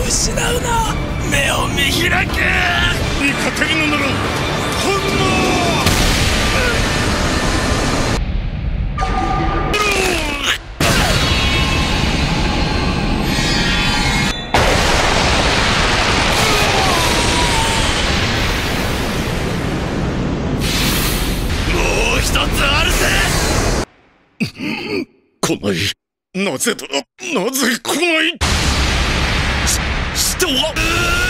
失うな。目を見開け。 に勝てるのなら本もう一つあるぜ。 来ない。なぜだ、なぜ来ない。 人は